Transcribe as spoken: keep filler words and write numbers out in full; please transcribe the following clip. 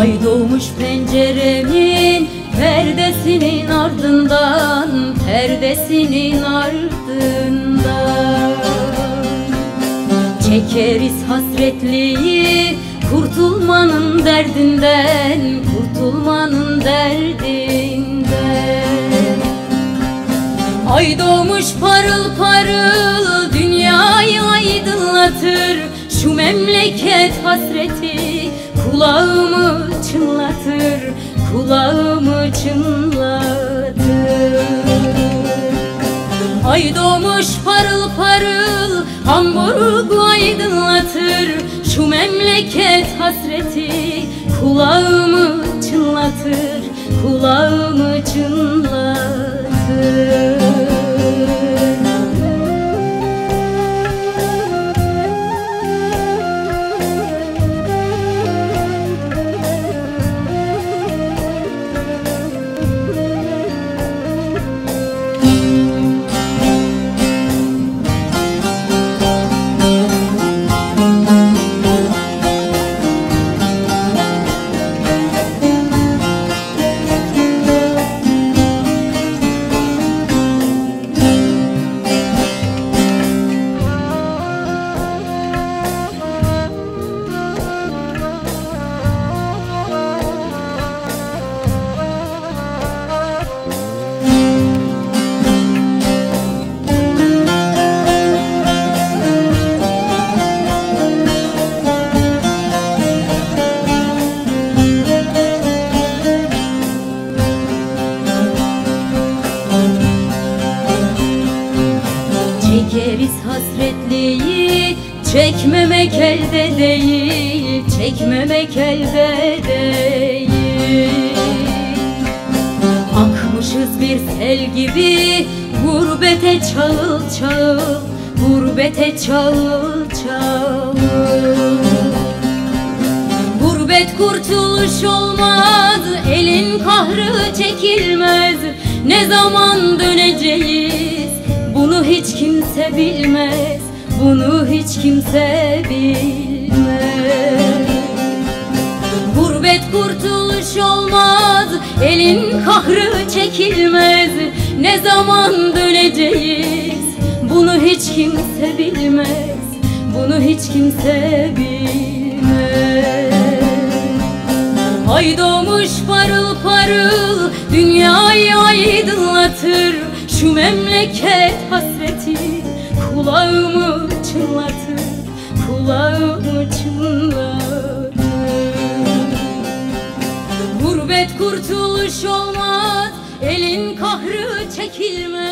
Ay doğmuş penceremin perdesinin ardından, perdesinin ardından. Çekeriz hasretliği kurtulmanın derdinden, kurtulmanın derdinden. Ay doğmuş parıl parıl dünyayı aydınlatır, şu memleket hasreti kulağımı çınlatır, kulağımı çınlatır. Ay doğmuş parıl parıl Hamburg'u aydınlatır, şu memleket hasreti kulağımı çınlatır, kulağımı çınlatır. Çekeriz hasretliği, çekmemek elde değil, çekmemek elde değil. Akmışız bir sel gibi gurbete çağıl çağıl, gurbete çağıl çağıl. Gurbet kurtuluş olmaz, elin kahrı çekilmez. Ne zaman döneceğiz? Bunu hiç kimse bilmez, bunu hiç kimse bilmez. Gurbet kurtuluş olmaz, elin kahrı çekilmez. Ne zaman döneceğiz? Bunu hiç kimse bilmez, bunu hiç kimse bilmez. Ay doğmuş parıl parıl dünyayı aydınlatır, şu memleket hasreti kulağımı çınlatır, kulağımı çınlatır. Gurbet kurtuluş olmaz, elin kahrı çekilmez.